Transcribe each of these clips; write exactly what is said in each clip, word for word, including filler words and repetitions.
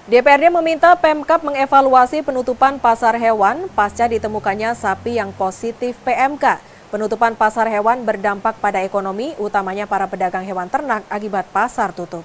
D P R D meminta Pemkab mengevaluasi penutupan pasar hewan pasca ditemukannya sapi yang positif P M K. Penutupan pasar hewan berdampak pada ekonomi, utamanya para pedagang hewan ternak akibat pasar tutup.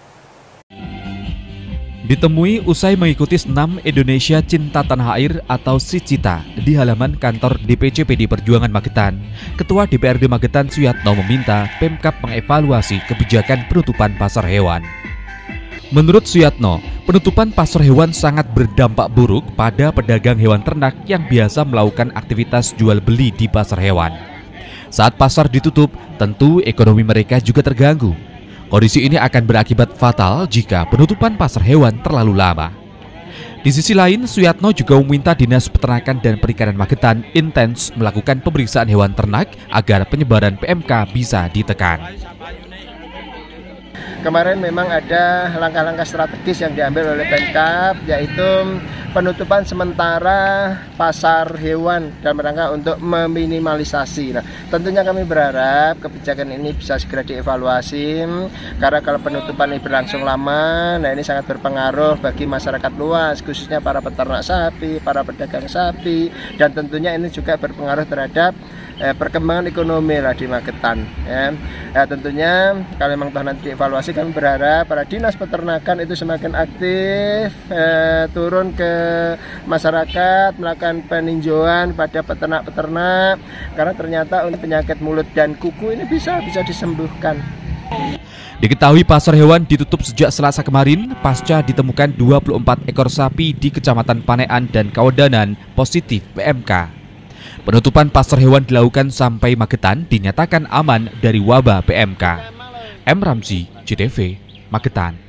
Ditemui usai mengikuti Senam Indonesia Cinta Tanah Air atau SICITA di halaman kantor D P C P D Perjuangan Magetan, Ketua D P R D Magetan Suyatno meminta Pemkab mengevaluasi kebijakan penutupan pasar hewan. Menurut Suyatno, penutupan pasar hewan sangat berdampak buruk pada pedagang hewan ternak yang biasa melakukan aktivitas jual beli di pasar hewan. Saat pasar ditutup, tentu ekonomi mereka juga terganggu. Kondisi ini akan berakibat fatal jika penutupan pasar hewan terlalu lama. Di sisi lain, Suyatno juga meminta Dinas Peternakan dan Perikanan Magetan intens melakukan pemeriksaan hewan ternak agar penyebaran P M K bisa ditekan. Kemarin memang ada langkah-langkah strategis yang diambil oleh Pemkab, yaitu penutupan sementara pasar hewan dalam rangka untuk meminimalisasi. Nah, tentunya kami berharap kebijakan ini bisa segera dievaluasi, karena kalau penutupan ini berlangsung lama, nah ini sangat berpengaruh bagi masyarakat luas, khususnya para peternak sapi, para pedagang sapi, dan tentunya ini juga berpengaruh terhadap eh, perkembangan ekonomi lah di Magetan. Ya. Nah, tentunya kalau memang toh nanti dievaluasi, kami berharap para dinas peternakan itu semakin aktif eh, turun ke masyarakat, melakukan peninjauan pada peternak-peternak, karena ternyata untuk penyakit mulut dan kuku ini bisa bisa disembuhkan. Diketahui pasar hewan ditutup sejak Selasa kemarin pasca ditemukan dua puluh empat ekor sapi di Kecamatan Panean dan Kawedanan positif P M K. Penutupan pasar hewan dilakukan sampai Magetan dinyatakan aman dari wabah P M K. M. Ramzi, J T V, Magetan.